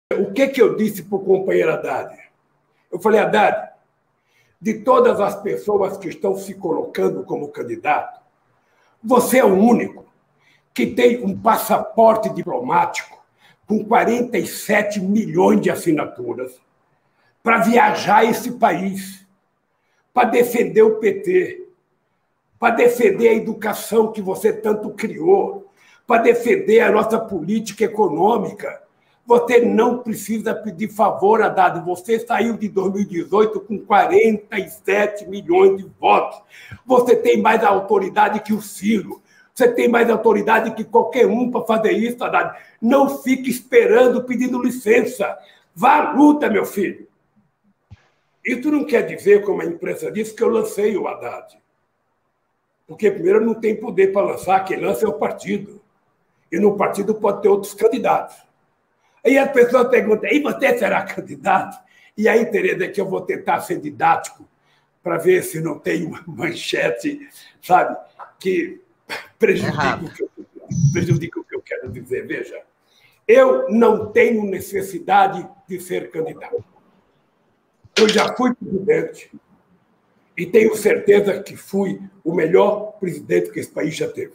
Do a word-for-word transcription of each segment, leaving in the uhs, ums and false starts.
O que, que eu disse para o companheiro Haddad? Eu falei, Haddad, de todas as pessoas que estão se colocando como candidato, você é o único que tem um passaporte diplomático com quarenta e sete milhões de assinaturas para viajar esse país, para defender o P T, para defender a educação que você tanto criou, para defender a nossa política econômica. Você não precisa pedir favor, Haddad. Você saiu de dois mil e dezoito com quarenta e sete milhões de votos. Você tem mais autoridade que o Ciro. Você tem mais autoridade que qualquer um para fazer isso, Haddad. Não fique esperando, pedindo licença. Vá à luta, meu filho. Isso não quer dizer, como a imprensa disse, que eu lancei o Haddad. Porque, primeiro, não tem poder para lançar. Quem lança é o partido. E no partido pode ter outros candidatos. Aí as pessoas perguntam, e você será candidato? E aí, Tereza, é que eu vou tentar ser didático para ver se não tem uma manchete, sabe, que prejudica, o que eu, prejudica o que eu quero dizer. Veja, eu não tenho necessidade de ser candidato. Eu já fui presidente e tenho certeza que fui o melhor presidente que esse país já teve.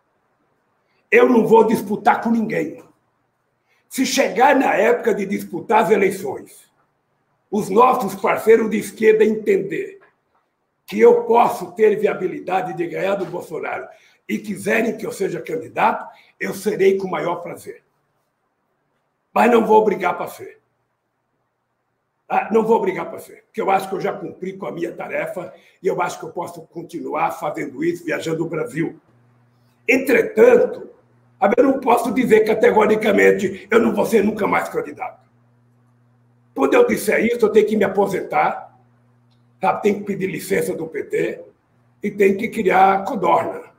Eu não vou disputar com ninguém. Se chegar na época de disputar as eleições, os nossos parceiros de esquerda entender que eu posso ter viabilidade de ganhar do Bolsonaro e quiserem que eu seja candidato, eu serei com o maior prazer. Mas não vou brigar para ser. Ah, não vou brigar para ser, porque eu acho que eu já cumpri com a minha tarefa e eu acho que eu posso continuar fazendo isso, viajando o Brasil. Entretanto, eu não posso dizer categoricamente eu não vou ser nunca mais candidato. Quando eu disser isso, eu tenho que me aposentar, tá? Tenho que pedir licença do P T e tenho que criar codorna.